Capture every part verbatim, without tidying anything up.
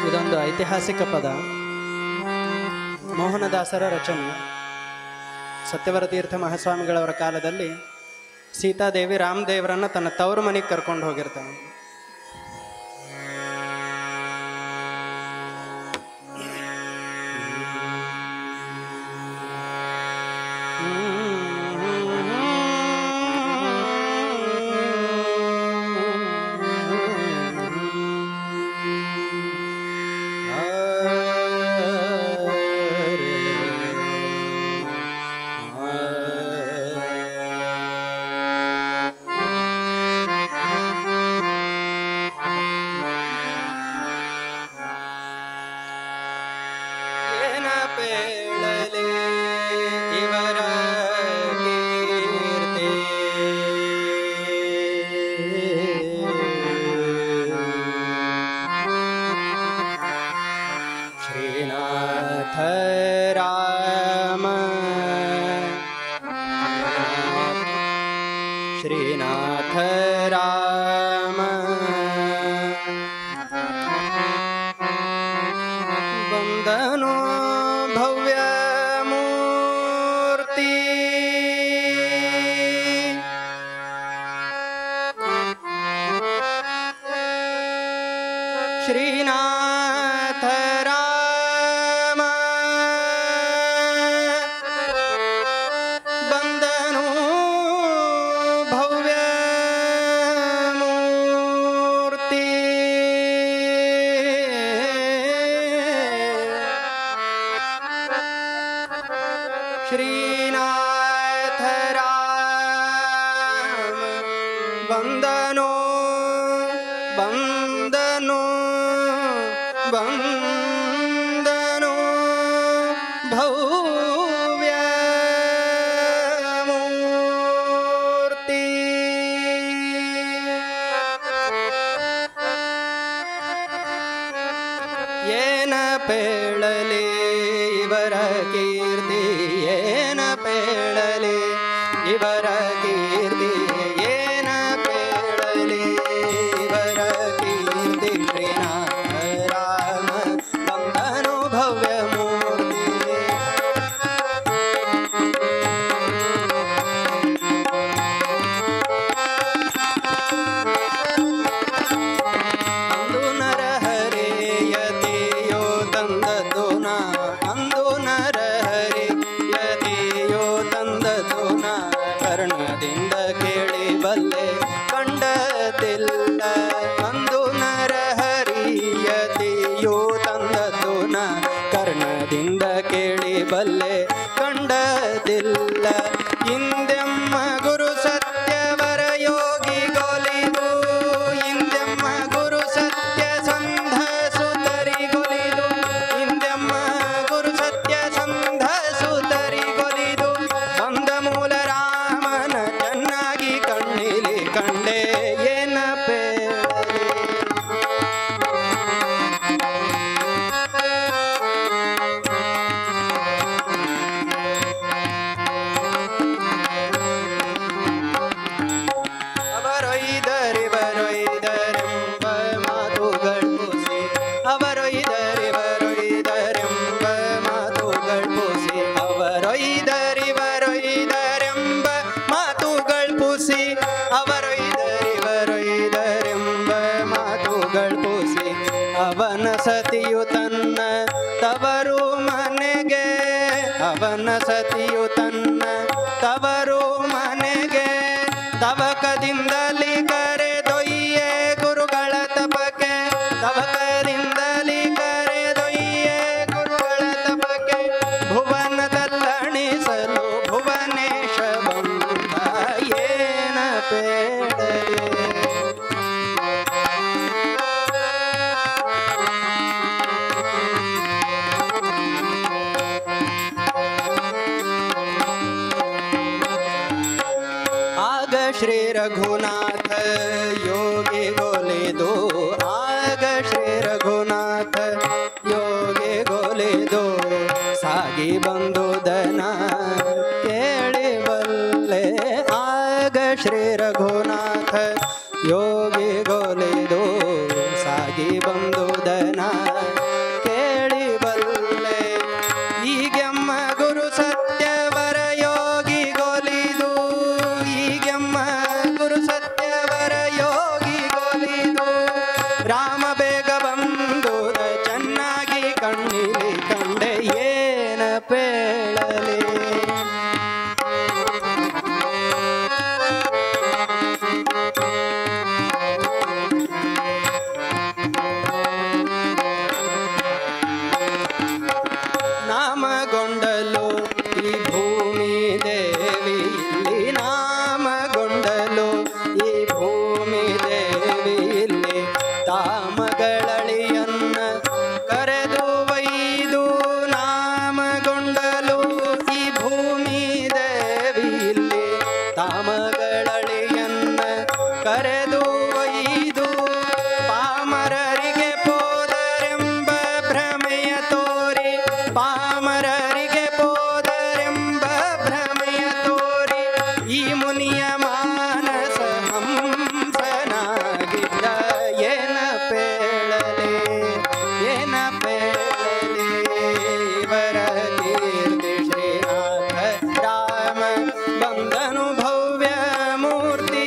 ಇದೊಂದು ಐತಿಹಾಸಿಕ ಪದ. ಮೋಹನದಾಸರ ರಚನೆ. ಸತ್ಯವರ ತೀರ್ಥ ಮಹಾಸ್ವಾಮಿಗಳವರ ಕಾಲದಲ್ಲಿ ಸೀತಾದೇವಿ ರಾಮದೇವರನ್ನು ತನ್ನ ತವರು ಮನೆಗೆ ಕರ್ಕೊಂಡು ಹೋಗಿರ್ತಾನೆ. श्रीनाथ राम वंदनो भव्य मूर्ति श्रीनाथ राम वंदनो भव्य मूर्ति श्रीनाथ राम वंदनो वंदनो वंदनो भव्य मूर्ति येन पेळले इवर कीर्ति येन पेळले इवर कीर्ति येन पेळले इवर कीर्ति श्रीनाथ राम वंदनो भव्य मूर्ति अंदु नर हरेयतियो ತಂದದೋನ ಅಂದು ನರ ಹರಿಯತಿಯೋ ತಂದದೋನ ಕರ್ಣದಿಂದ ಕೇಳಿ ಬಲ್ಲೆ ಕಂಡದಿಲ್ಲ ಅಂದು ನರ ಹರಿಯತಿಯೋ ತಂದದೋನ ಕರ್ಣದಿಂದ ಕೇಳಿ ಬಲ್ಲೆ ಕಂಡದಿಲ್ಲ ಹಿಂದೆಮ್ಮ ಗುರು ಸತ್ಯವರ ಯೋಗಿಗೊಲಿದು ಹಿಂದೆಮ್ಮ ಗುರು ಸತ್ಯ ಸಂಧ ಸುತರಿಗೊಲಿದು ಹಿಂದೆಮ್ಮ ಗುರು ಸತ್ಯ ಸಂಧ ಸುತರಿಗೊಲಿದು ಬಂದ ಮೂಲ ರಾಮನ ಚೆನ್ನಾಗಿ ಕಣ್ಣಿಲಿ ಕಂಡೆ ಏನ ಪೇಳಲಿ ಅವರೊಯ್ದರಿವರೊಯ್ದರೆಂಬ ಮಾತುಗಳು ಪೂಸಿ ಅವರೊಯ್ದರಿವರೊಯ್ದರೆಂಬ ಮಾತುಗಳು ಪೂಸಿ ಅವರೊಯ್ದರಿವರೊಯ್ದರೆಂಬ ಮಾತುಗಳು ಪೂಸಿ ಅವರೊಯ್ದರಿವರೊಯ್ದರೆಂಬ ಮಾತುಗಳು ಪೂಸಿ ಅವನ ಸತಿಯು ತನ್ನ ತವರು ಮನೆಗೆ ಅವನ ಸತಿಯು ತನ್ನ ತವರು ಮನೆಗೆ ತವಕದಿಂದಲಿ ಕರೆದೊಯ್ಯೆ ಗುರುಗಳ ತಪಕ್ಕೆ ತವಕದಿಂದಲಿ ಕರೆದೊಯ್ಯೆ ಗುರುಗಳ ತಪಕ್ಕೆ ಭುವನದಲ್ಲಣಿಸಲು ಭುವನೇಶ ಬಂದ ಏನ ಪೇಳಲೆ ಆಗ ಶ್ರೀ ರಘುನಾಥ ಯೋಗಿಗೊಲಿದು ಆಗ ಶ್ರೀ ರಘುನಾಥ ಯೋಗಿಗೊಲಿದು ಸಾಗಿ ಬಂದುದನ ಕೇಳಿ ಬಲ್ಲೆ ಆಗ ಶ್ರೀ ರಘುನಾಥ ಯೋಗಿಗೊಲಿದು ಸಾಗಿ ಬಂದುದನ ತಾಮಗಳಳಿಯನ್ನ ಕರೆದು ಒಯ್ದು ನಾಮಗೊಂಡಲು ಈ ಭೂಮಿ ದೇವಿಯಲ್ಲಿ. ತಾಮಗಳಳಿಯನ್ನ ಕರೆದು ಒಯ್ದು ಪಾಮರರಿಗೆ ಪೋದರೆಂಬ ಭ್ರಮೆಯ ತೋರಿ, ಪಾಮರರಿಗೆ ಪೋದರೆಂಬ ಭ್ರಮೆಯ ತೋರಿ ಈ ಮುನಿಯ ಮಾನಸ ಹಂಸನಾಗಿದ್ದ. ಏನ ಪೇಳಲೆ ಏನ ಪೇಳಲೆ ಇವರ ಕೀರ್ತಿ ಶ್ರೀನಾಥ ರಾಮ ಬಂದನು ಭವ್ಯ ಮೂರ್ತಿ.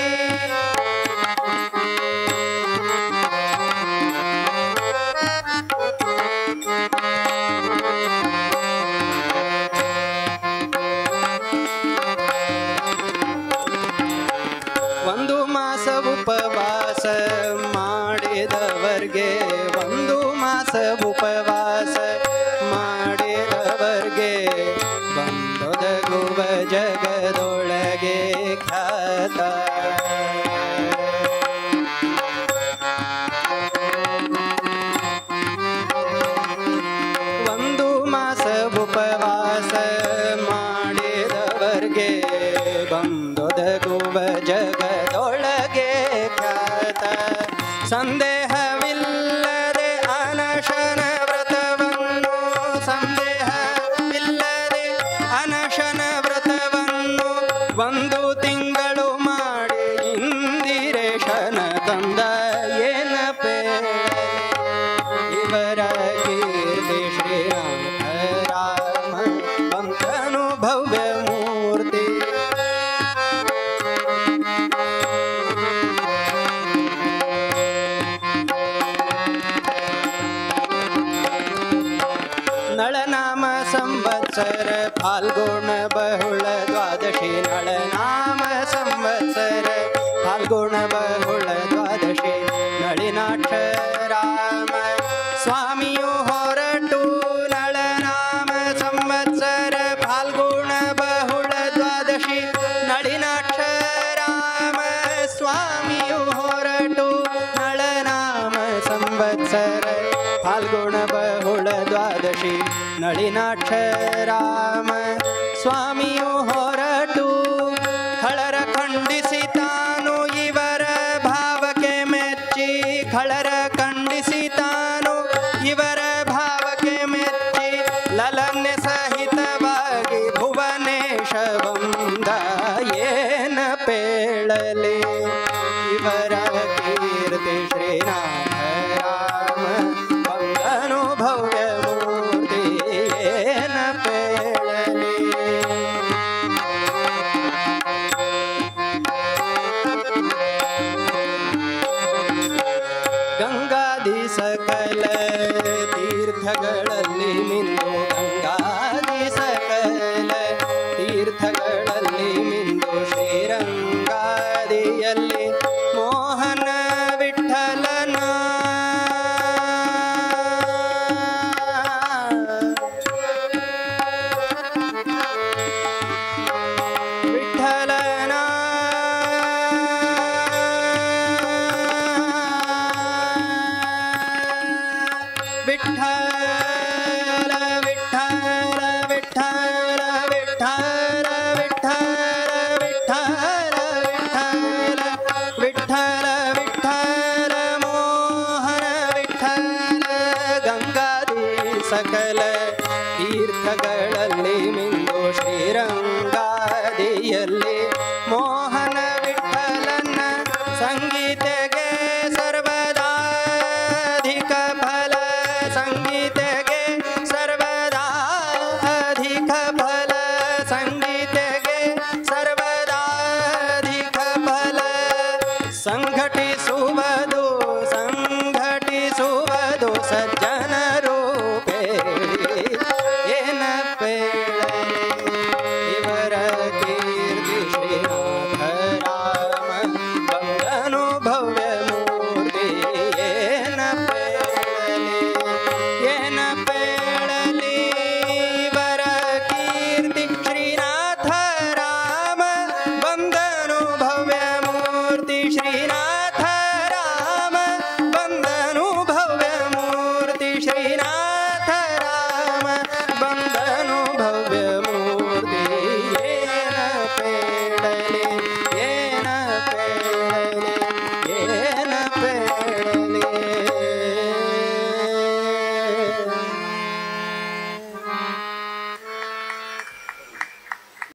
ಒಂದು ಮಾಸ ಉಪವಾಸ ಮಾಡಿದವರ್ಗೆ, ಒಂದು ಮಾಸ ಉಪವಾಸ ಮಾಡಿದವರ್ಗೆ ಬಂದೊದಗುವ ಜಗದೊಳಗೆ ಖ್ಯಾತ. ಒಂದು ಮಾಸ ಉಪವಾಸ ಮಾಡಿದವರ್ಗೆ ಬಂದೊದಗುವ ಜಗದೊಳಗೆ ಖ್ಯಾತ. ಸಂದೇಹವಿಲ್ಲದೆ ಅನಶನ ವ್ರತವನ್ನು, ಸಂದೇಹವಿಲ್ಲದೆ ಅನಶನ ವ್ರತವನ್ನು ಒಂದು ತಿಂಗಳು ಮಾಡಿ ಇಂದಿರೇಶನ ತಂದ. ಏನ ಪೇಳಲೆ ಇವರ ಕೀರ್ತಿ ಶ್ರೀರಾಮ ರಾಮ ಬಂದನು ಭವ್ಯ ಮೂರ್ತಿ. ನಳನಾಮ ಸಂವತ್ಸರ ಫಾಲ್ಗುಣ ಬಹುಳ ದ್ವಾದಶಿ. ನಳನಾಮ ಸಂವತ್ಸರ ಫಾಲ್ಗುಣ ಬಹುಳ ದ್ವಾದಶಿ. ನಳಿನಾಕ್ಷ ರಾಮ ಸ್ವಾಮಿಯು ಹೊರಟು. ನಳನಾಮ ಸಂವತ್ಸರ ಫಾಲ್ಗುಣ ಬಹುಳ ದ್ವಾದಶಿ. ನಳಿನಾಕ್ಷ ರಾಮ ಸ್ವಾಮಿಯು ಹೊರಟು. ನಳನಾಮ ಸಂವತ್ಸರ ಫಾಲ್ಗುಣ ಬಹುಳ ದ್ವಾದಶಿ. ನಳಿನಾಕ್ಷ ರಾಮ ಸ್ವಾಮಿಯು ಹೊರಟು. ಖಳರ ಖಂಡಿಸಿ ತಾನು ಇವರ ಭಾವಕ್ಕೆ ಮೆಚ್ಚಿ, ಖಳರ ಖಂಡಿಸಿ ತಾನು ಇವರ ಭಾವಕ್ಕೆ ಮೆಚ್ಚಿ ಲಲನೆ ಸಹಿತವಾಗಿ ಭುವನೇಶ ಬಂದ. ಏನ ಪೇಳಲೆ ಇವರ ಕೀರ್ತಿ ಶ್ರೀನಾಥ ರಾಮ ಬಂದನು ಭವ್ಯ ಮೂರ್ತಿ. ಏನ ಪೇಳಲೆ ಗಂಗಾದಿ ಸಕಲ ತೀರ್ಥಗಳಲ್ಲಿ ಮಿಂದು, ಗಂಗಾದಿ ಸಕಲ ತೀರ್ಥಗಳಲ್ಲಿ ಮಿಂದು ಶ್ರೀರಂಗಾದಿಯಲ್ಲಿ ಮೋಹನ ವಿಠಲನ ವಿಠಲನ ವಿಠಲ ವಿಠಲ ವಿಠಲ ವಿಠಲ ವಿಠಲ ವಿಠಲ ವಿಠಲ ವಿಠಲ ವಿಠಲ ಮೋಹನ ವಿಠಲ ಗಂಗಾದಿ ಸಕಲ